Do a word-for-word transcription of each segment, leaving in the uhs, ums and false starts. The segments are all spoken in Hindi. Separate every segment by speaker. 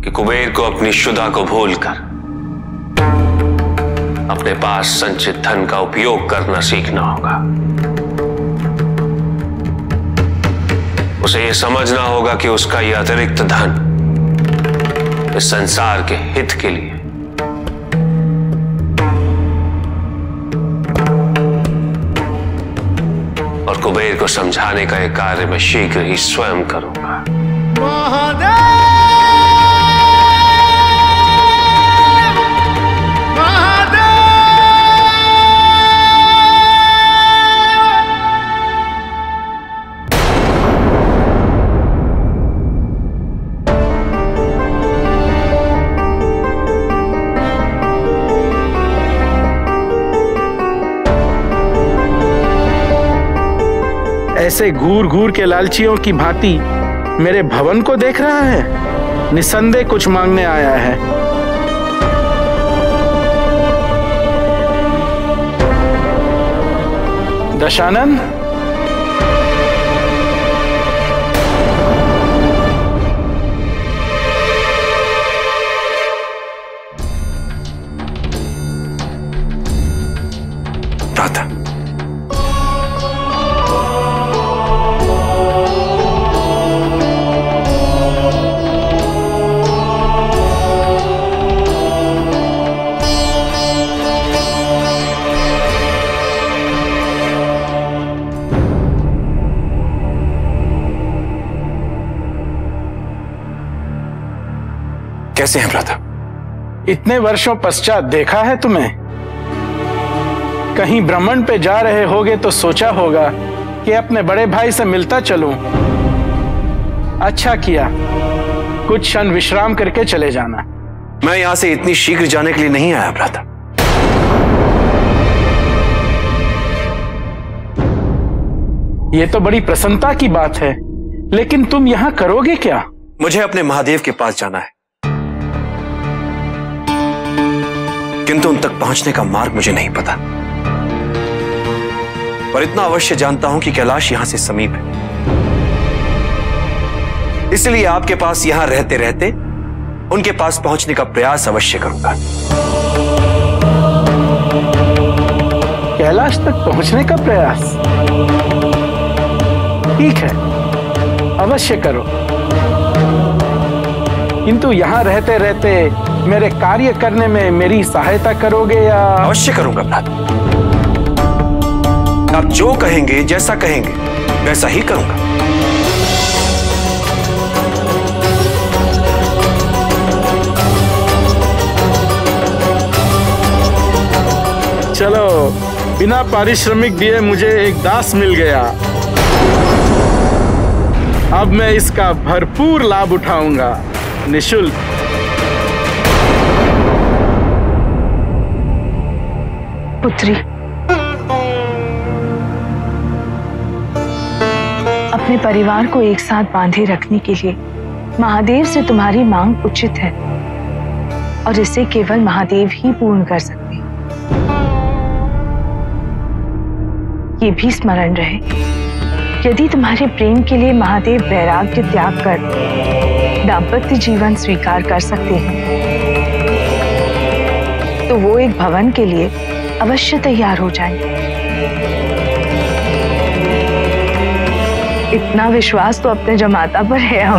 Speaker 1: कि कुबेर को अपनी शुदा को भूलकर अपने पास संचित धन का उपयोग करना सीखना होगा। उसे यह समझना होगा कि उसका यह अतिरिक्त धन इस संसार के हित के लिए और कुबेर को समझाने का यह कार्य मैं शीघ्र ही स्वयं करूंगा।
Speaker 2: महादेव! ऐसे घूर घूर के लालचियों की भांति मेरे भवन को देख रहा है। निसंदेह कुछ मांगने आया है। दशानन,
Speaker 1: प्रातः कैसे हैं भ्राता?
Speaker 2: इतने वर्षों पश्चात देखा है तुम्हें। कहीं भ्रमण पे जा रहे होगे तो सोचा होगा कि अपने बड़े भाई से मिलता चलूं। अच्छा किया, कुछ क्षण विश्राम करके चले जाना।
Speaker 1: मैं यहां से इतनी शीघ्र जाने के लिए नहीं आया भ्राता।
Speaker 2: यह तो बड़ी प्रसन्नता की बात है, लेकिन तुम यहां करोगे क्या?
Speaker 1: मुझे अपने महादेव के पास जाना है, किंतु उन तक पहुंचने का मार्ग मुझे नहीं पता। पर इतना अवश्य जानता हूं कि कैलाश यहां से समीप है। इसलिए आपके पास यहां रहते रहते उनके पास पहुंचने का प्रयास अवश्य करूंगा।
Speaker 2: कैलाश तक पहुंचने का प्रयास? ठीक है, अवश्य करो। किंतु यहां रहते रहते मेरे कार्य करने में मेरी सहायता करोगे या?
Speaker 1: अवश्य करूंगा भ्राता। आप जो कहेंगे, जैसा कहेंगे, वैसा ही करूंगा।
Speaker 2: चलो, बिना पारिश्रमिक दिए मुझे एक दास मिल गया। अब मैं इसका भरपूर लाभ उठाऊंगा, निःशुल्क।
Speaker 3: पुत्री, अपने परिवार को एक साथ बांधे रखने के लिए महादेव से तुम्हारी मांग उचित है और इसे केवल महादेव ही पूर्ण कर सकते हैं। ये भी स्मरण रहे, यदि तुम्हारे प्रेम के लिए महादेव वैराग्य त्याग कर दाम्पत्य जीवन स्वीकार कर सकते हैं, तो वो एक भवन के लिए अवश्य तैयार हो जाएंगे। इतना विश्वास तो अपने जमाता पर है हम।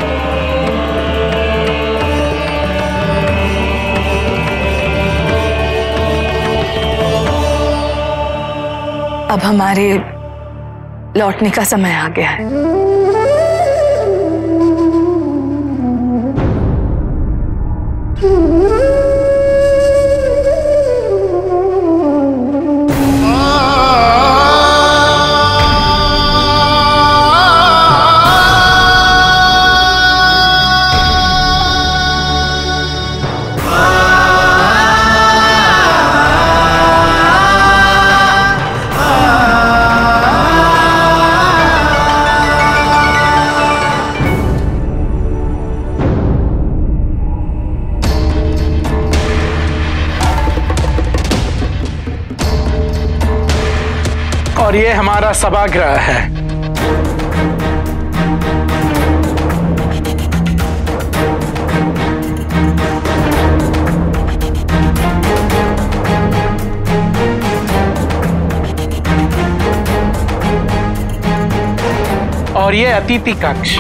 Speaker 3: अब हमारे लौटने का समय आ गया है।
Speaker 2: और ये हमारा सभागृह है। और ये अतिथि कक्ष।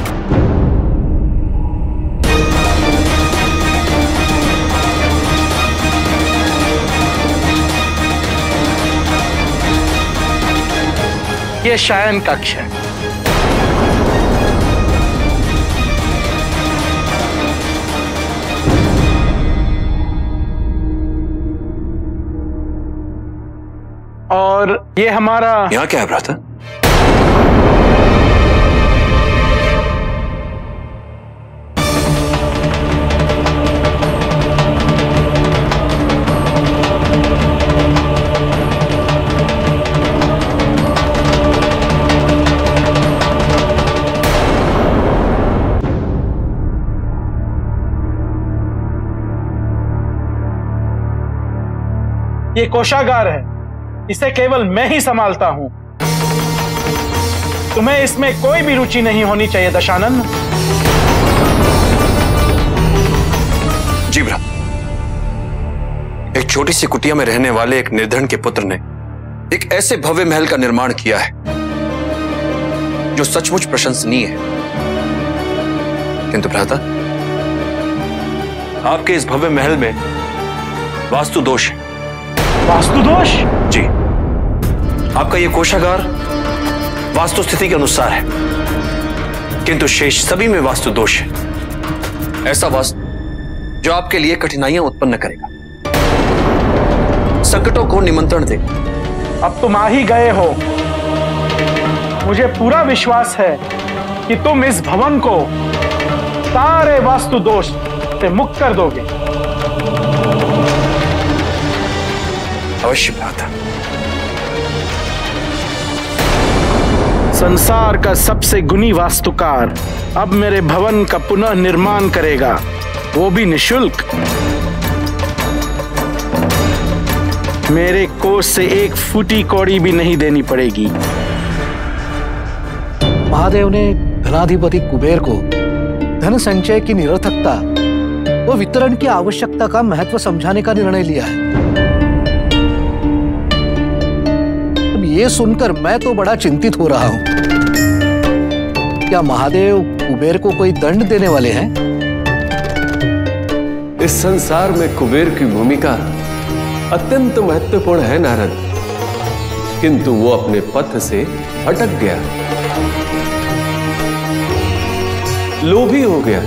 Speaker 2: ये शयन कक्ष है। और ये हमारा
Speaker 1: यहाँ क्या है भ्राता?
Speaker 2: ये कोषागार है, इसे केवल मैं ही संभालता हूं। तुम्हें इसमें कोई भी रुचि नहीं होनी चाहिए दशानन।
Speaker 1: जी भ्राता, एक छोटी सी कुटिया में रहने वाले एक निर्धन के पुत्र ने एक ऐसे भव्य महल का निर्माण किया है जो सचमुच प्रशंसनीय है। किंतु भ्राता, आपके इस भव्य महल में वास्तु दोष है।
Speaker 2: वास्तु दोष?
Speaker 1: जी, आपका यह कोषागार वास्तु स्थिति के अनुसार है, किंतु शेष सभी में वास्तु दोष है। ऐसा वास्तु जो आपके लिए कठिनाइयां उत्पन्न करेगा, संकटों को निमंत्रण दे।
Speaker 2: अब तुम आ ही गए हो। मुझे पूरा विश्वास है कि तुम इस भवन को सारे वास्तु दोष से मुक्त कर दोगे।
Speaker 1: अवश्य भ्राता।
Speaker 2: संसार का सबसे गुणी वास्तुकार अब मेरे भवन का पुनः निर्माण करेगा, वो भी निशुल्क। मेरे कोष से एक फूटी कौड़ी भी नहीं देनी पड़ेगी।
Speaker 4: महादेव ने धनाधिपति कुबेर को धन संचय की निरर्थकता व वितरण की आवश्यकता का महत्व समझाने का निर्णय लिया है। अब ये सुनकर मैं तो बड़ा चिंतित हो रहा हूं। क्या महादेव कुबेर को कोई दंड देने वाले हैं?
Speaker 5: इस संसार में कुबेर की भूमिका अत्यंत महत्वपूर्ण है नारद, किंतु वो अपने पथ से भटक गया, लोभी हो गया।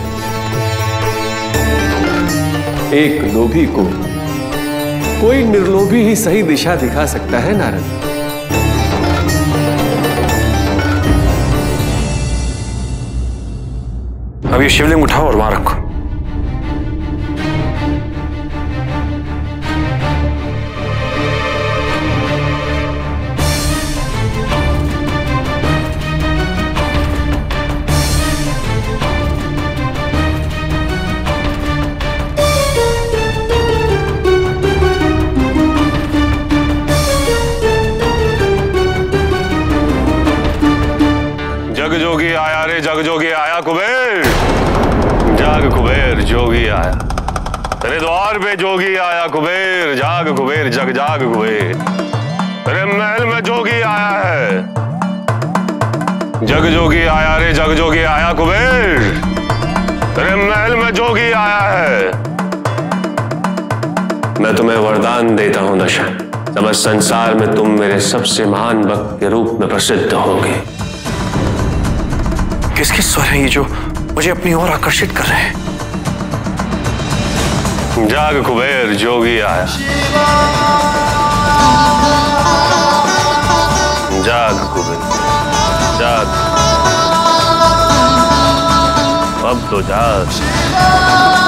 Speaker 5: एक लोभी को कोई निर्लोभी ही सही दिशा दिखा सकता है नारद।
Speaker 1: अब ये शिवलिंग उठाओ और वहां रखो। जग जोगी आया रे, जग जोगी आया कुबेर, जाग कुबेर जोगी आया। तेरे द्वार पे जोगी आया कुबेर, जाग कुबेर, जग जाग कुबेर। तेरे महल में जोगी आया है, जग जोगी आया रे, जग जोगी आया कुबेर। तेरे महल में जोगी आया है। मैं तुम्हें वरदान देता हूं दशा, समस्त संसार में तुम मेरे सबसे महान भक्त के रूप में प्रसिद्ध होगे। किसके स्वर हैं ये जो मुझे अपनी ओर आकर्षित कर रहे हैं? जाग कुबेर जोगी आया, जाग कुबेर जाग, अब तो जाग।